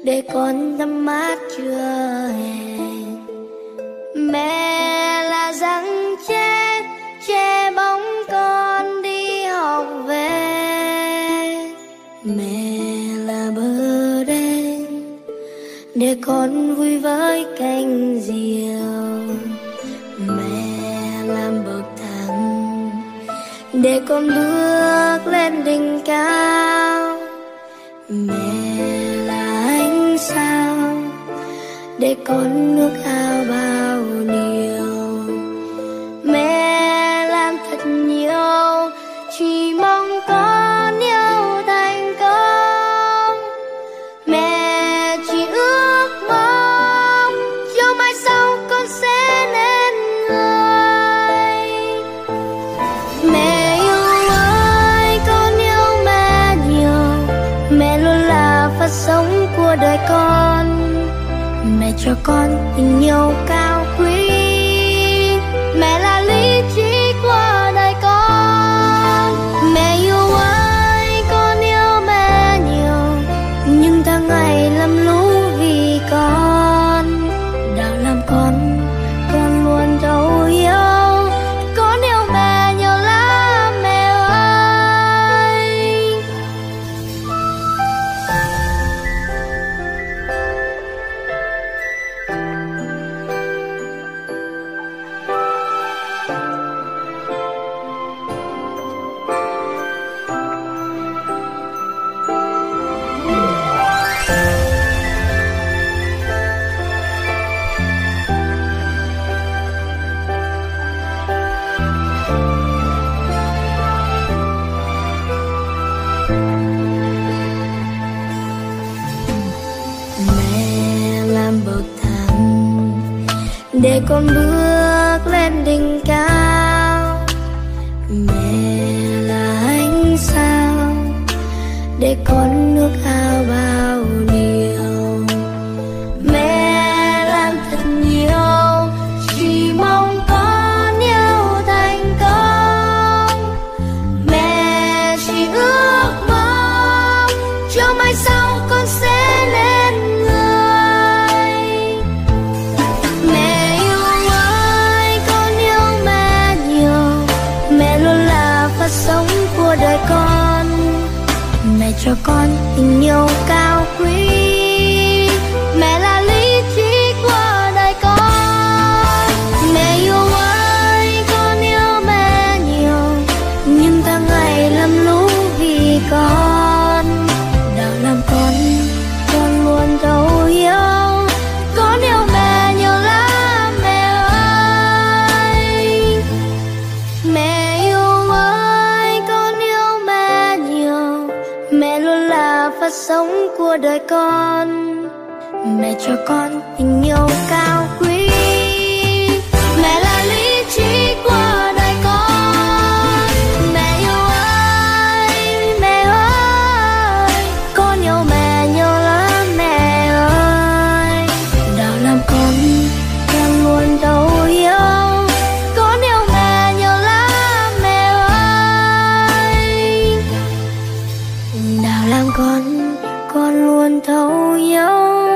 để con thắm mát trưa hè. Mẹ là răng che che bóng con đi học về. Mẹ là bờ đê để con vui với cành diều. Mẹ làm bậc thang để con bước lên đỉnh cao. Mẹ là ánh sao để con ước ao bao điều. Mẹ làm thật nhiều chỉ mong con yêu thành công. Mẹ chỉ ước mong cho mai sau con sẽ nên người. Mẹ yêu ơi, con yêu mẹ nhiều. Mẹ luôn là phát sống của đời con. Mẹ cho con tình yêu cao quý. Mẹ là lý trí của đời con. Mẹ yêu ơi, con yêu mẹ nhiều. Nhưng tháng ngày lầm lũ vì con. Đạo làm con luôn thấu hiểu. Con yêu mẹ nhiều lắm mẹ ơi. Mẹ làm bậc thang để con bước lên đỉnh cao. Mẹ là ánh sao để con ước ao bao điều. Mẹ làm thật nhiều chỉ mong con yêu thành công. Mẹ chỉ ước mong cho mai sau con sẽ lên người. Mẹ yêu ơi, con yêu mẹ nhiều. Mẹ luôn là phát sống của đời con. Mẹ cho con tình yêu cao quý. Mẹ là lý trí của đời con. Mẹ yêu ơi, con yêu mẹ nhiều. Nhưng tháng ngày lầm lũ vì con. Đạo làm con luôn thấu hiểu. Con yêu mẹ nhiều lắm mẹ ơi. Mẹ yêu ơi, con yêu mẹ nhiều. Mẹ luôn là phát sống của đời con. Mẹ cho con tình yêu cao quý. Mẹ là lý trí của đời con. Mẹ yêu ơi, mẹ ơi, con yêu mẹ nhiều lắm mẹ ơi. Đạo làm con luôn thấu hiểu. Con yêu mẹ nhiều lắm mẹ ơi. Đạo làm con luôn thấu hiểu.